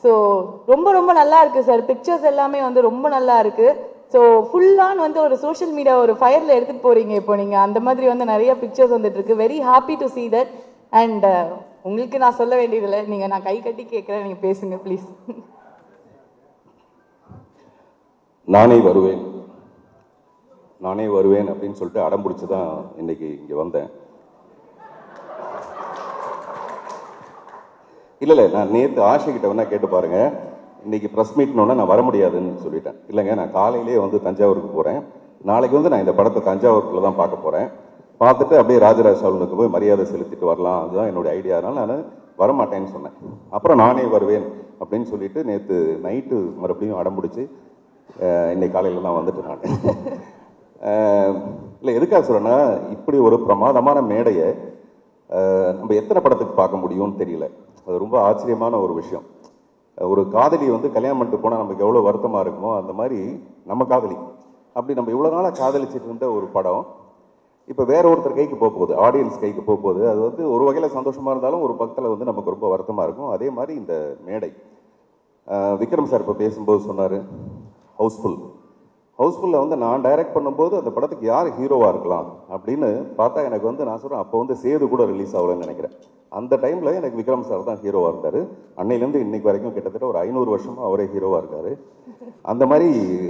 So ரொம்ப ரொம்ப நல்லா இருக்கு சார். பிக்சர்ஸ் எல்லாமே வந்து ரொம்ப நல்லா இருக்கு. ஸோ ஃபுல்லான வந்து ஒரு சோஷியல் மீடியா ஒரு ஃபயர்ல எடுத்துட்டு போறீங்க இப்போ நீங்க. அந்த மாதிரி வந்து நிறைய பிக்சர்ஸ் வந்துட்டு இருக்கு. Very happy to see that. And உங்களுக்கு நான் சொல்ல வேண்டியதில்லை, நீங்க நான் கை கட்டி கேட்குறேன், நீங்க பேசுங்க ப்ளீஸ். நானே வருவேன் நானே வருவேன் அப்படின்னு சொல்லிட்டு அடம் பிடிச்சி தான் இன்னைக்கு இங்கே வந்தேன். இல்லை நான் நேற்று ஆஷைக்கிட்ட வேணா கேட்டு பாருங்க. இன்னைக்கு ப்ரெஸ் மீட்னோன்னா நான் வர முடியாதுன்னு சொல்லிட்டேன். இல்லைங்க, நான் காலையிலேயே வந்து தஞ்சாவூருக்கு போகிறேன். நாளைக்கு வந்து நான் இந்த படத்தை தஞ்சாவூரில் தான் பார்க்க போகிறேன். பார்த்துட்டு அப்படியே ராஜராஜ சோழனுக்கு போய் மரியாதை செலுத்திட்டு வரலாம், அதுதான் என்னுடைய ஐடியானால நான் வரமாட்டேன்னு சொன்னேன். அப்புறம் நானே வருவேன் அப்படின்னு சொல்லிட்டு நேற்று நைட்டு மறுபடியும் அடம் பிடிச்சி இன்னைக்கு காலையில் தான் வந்துட்டு நான். இல்லை எதுக்காக சொல்கிறேன்னா, இப்படி ஒரு பிரமாதமான மேடையை நம்ம எத்தனை படத்துக்கு பார்க்க முடியும்னு தெரியல. அது ரொம்ப ஆச்சரியமான ஒரு விஷயம். ஒரு காதலி வந்து கல்யாணம் பண்ணிட்டு போனால் நமக்கு எவ்வளோ வருத்தமாக இருக்குமோ அந்த மாதிரி நம்ம காதலி அப்படி நம்ம இவ்வளோ நாளாக காதலிச்சுட்டு இருந்த ஒரு படம் இப்போ வேற ஒருத்தர் கைக்கு போக போகுது, ஆடியன்ஸ் கைக்கு போக போகுது. அது வந்து ஒரு வகையில் சந்தோஷமாக இருந்தாலும் ஒரு பக்கத்தில் வந்து நமக்கு ரொம்ப வருத்தமாக இருக்கும். அதே மாதிரி இந்த மேடை விக்ரம் சார் இப்போ பேசும்போது சொன்னார் ஹவுஸ்ஃபுல்லில் வந்து நான் டைரக்ட் பண்ணும்போது அந்த படத்துக்கு யார் ஹீரோவாக இருக்கலாம் அப்படின்னு பார்த்தா எனக்கு வந்து நான் சொல்கிறேன், அப்போ வந்து சேது கூட ரிலீஸ் ஆகலன்னு நினைக்கிறேன். அந்த டைமில் எனக்கு விக்ரம் சார் தான் ஹீரோவாக இருந்தார். அன்னையிலேருந்து இன்னைக்கு வரைக்கும் கிட்டத்தட்ட ஒரு 500 வருஷமாக அவரே ஹீரோவாக இருக்கார். அந்த மாதிரி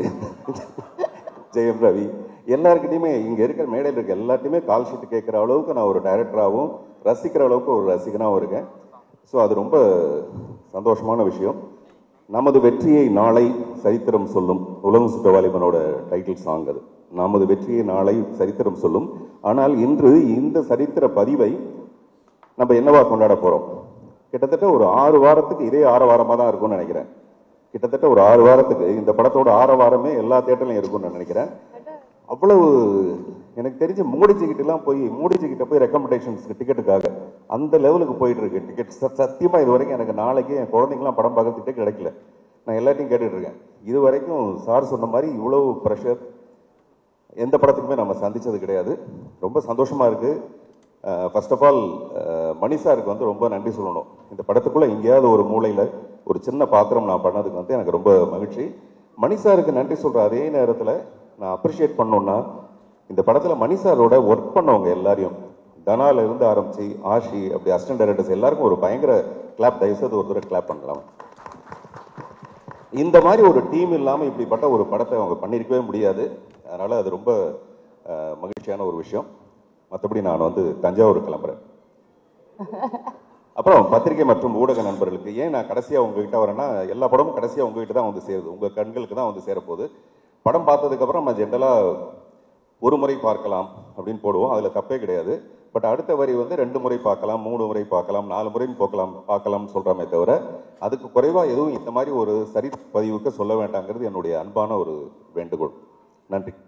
ஜெயம் ரவி எல்லாருக்கிட்டையுமே இங்கே இருக்கிற மேடையில் இருக்க எல்லாத்தையுமே கால் ஷீட் கேட்குற அளவுக்கு நான் ஒரு டைரக்டராகவும் ரசிக்கிற அளவுக்கு ஒரு ரசிகனாகவும் இருக்கேன். ஸோ அது ரொம்ப சந்தோஷமான விஷயம். நமது வெற்றியை நாளை சரித்திரம் சொல்லும், உலகம் சுற்ற வாலிபனோட டைட்டில் சாங் அது. நமது வெற்றியை நாளை சரித்திரம் சொல்லும். ஆனால் இன்று இந்த சரித்திர பதிவை நம்ம என்னவா கொண்டாட போகிறோம்? கிட்டத்தட்ட ஒரு 6 வாரத்துக்கு இதே ஆரவாரமாக தான் இருக்கும்னு நினைக்கிறேன். கிட்டத்தட்ட ஒரு 6 வாரத்துக்கு இந்த படத்தோட ஆரவாரமே எல்லா தேட்டர்லையும் இருக்கும்னு நினைக்கிறேன். அவ்வளவு எனக்கு தெரிஞ்ச மூடிச்சிக்கிட்டெல்லாம் போய் ரெக்கமெண்டேஷன்ஸ் டிக்கெட்டுக்காக அந்த லெவலுக்கு போயிட்டு இருக்கு டிக்கெட். சத்தியமா இது வரைக்கும் எனக்கு நாளைக்கு என் குழந்தைங்களாம் படம் பார்க்கறதுக்கே கிடைக்கல. நான் எல்லாத்தையும் கேட்டுட்டு இருக்கேன். இது வரைக்கும் சார் சொன்ன மாதிரி இவ்வளவு ப்ரெஷர் எந்த படத்துக்குமே நம்ம சந்திச்சது கிடையாது. ரொம்ப சந்தோஷமா இருக்கு. ஃபர்ஸ்ட் ஆஃப் ஆல் மணி சாருக்கு வந்து ரொம்ப நன்றி சொல்லணும். இந்த படத்துக்குள்ள எங்கேயாவது ஒரு மூலையில் ஒரு சின்ன பாத்திரம் நான் பண்ணதுக்கு வந்து எனக்கு ரொம்ப மகிழ்ச்சி. மணி சாருக்கு நன்றி சொல்ற அதே நேரத்தில் நான் அப்ரிஷியேட் பண்ணோன்னா, இந்த படத்தில் மணி சாரோட ஒர்க் பண்ணவங்க எல்லாரையும், தனால இருந்து ஆரம்பிச்சு ஆஷி அப்படி அசிஸ்டன்ட் டைரக்டர்ஸ் எல்லாருக்கும் ஒரு பயங்கர கிளாப். தயவுசெய்து ஒரு தடவை கிளாப் பண்ணலாம். இந்த மாதிரி ஒரு டீம் இல்லாமல் இப்படிப்பட்ட ஒரு படத்தை அவங்க பண்ணியிருக்கவே முடியாது. அதனால அது ரொம்ப மகிழ்ச்சியான ஒரு விஷயம். மற்றபடி நான் வந்து தஞ்சாவூர் கிளம்புறேன். அப்புறம் பத்திரிகை மற்றும் ஊடக நண்பர்களுக்கு ஏன் நான் கடைசியாக உங்ககிட்ட வரேன்னா, எல்லா படமும் கடைசியாக உங்ககிட்ட தான் வந்து சேருது, உங்கள் கண்களுக்கு தான் வந்து சேரப்போகுது. படம் பார்த்ததுக்கப்புறம் நம்ம ஜென்ரலாக ஒரு முறை பார்க்கலாம் அப்படின்னு போடுவோம், அதில் தப்பே கிடையாது. பட் அடுத்த வரி வந்து 2 முறை பார்க்கலாம், 3 முறை பார்க்கலாம், 4 முறைன்னு பார்க்கலாம்னு சொல்கிறோமே தவிர அதுக்கு குறைவாக எதுவும் இந்த மாதிரி ஒரு சரி பதிவுக்கு சொல்ல வேண்டாங்கிறது என்னுடைய அன்பான ஒரு வேண்டுகோள். நன்றி.